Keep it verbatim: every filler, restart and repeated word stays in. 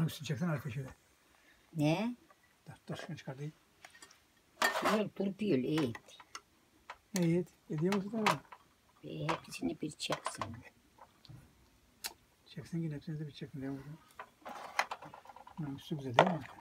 üstünü çeksen arkaya şöyle. Ne? Dur dur şunu çıkartayım. Dur dur bir öyle et. Ne yet? Ediyor musun tamam? Ve hepsini bir çeksin. Çeksin yine hepsini de bir çekin. Bunun üstü güzel değil mi?